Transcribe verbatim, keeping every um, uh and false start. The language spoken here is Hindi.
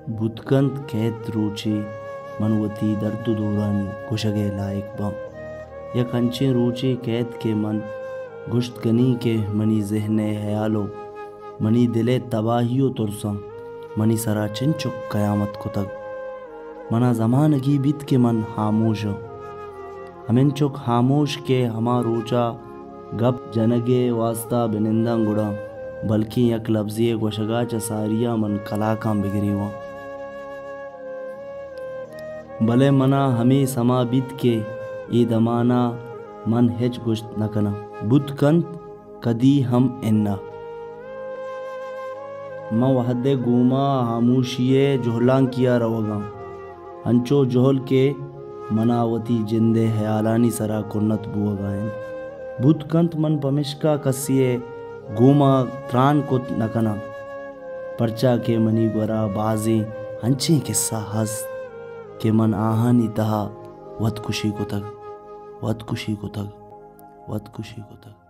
बुतकंत कहत रोचे मनवती दर्द दौरानी गुशगे लायक बम या कंचे रोचे कैद के मन गुश्तगनी के मनी जहने हयालो मनी दिले तबाहियो तुरसम मनी सरा चिंचुक कयामत को तक मना जमानगी बीत के मन खामोश हमें चुक खामोश के हमा रोचा गप जनगे वास्ता बिनिंदा गुड़ा बल्कि यक लफ्ज़ी गोशगा चसारिया मन कलाकाम बिगरी हुआ भले मना हमें समा बीत के ए दमाना मन हेच गुश्त नकना बुतकंत कदी हम इन्ना म वहदे गुमा खामोशिये जोहलां किया रवगा अंचो जोहल के मनावती जिंदे हयालानी सरा कुन्नत बुआगायन बुतकंत मन पमिश्का कसिए गुमा त्रान कुत नकना परचा के मनी गोरा बाजे हंचे किस्सा हस के मन आहानी तहा वत खुशी को तक वत खुशी को तक वत खुशी को तक